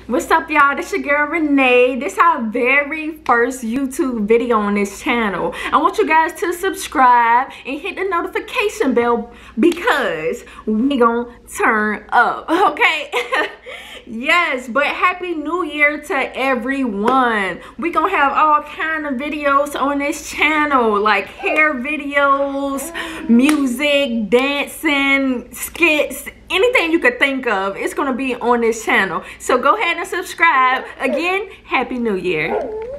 What's up, y'all? This your girl Renee. This is our very first YouTube video on this channel. I want you guys to subscribe and hit the notification bell because we gonna turn up, okay? Yes, but happy new year to everyone. We gonna have all kind of videos on this channel, like hair videos, music, dancing, skits, anything you could think of. It's gonna be on this channel, so go ahead and subscribe. Again, happy new year.